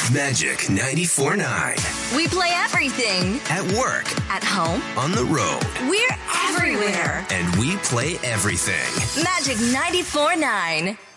Magic 94.9. We play everything. At work. At home. On the road. We're everywhere. And we play everything. Magic 94.9.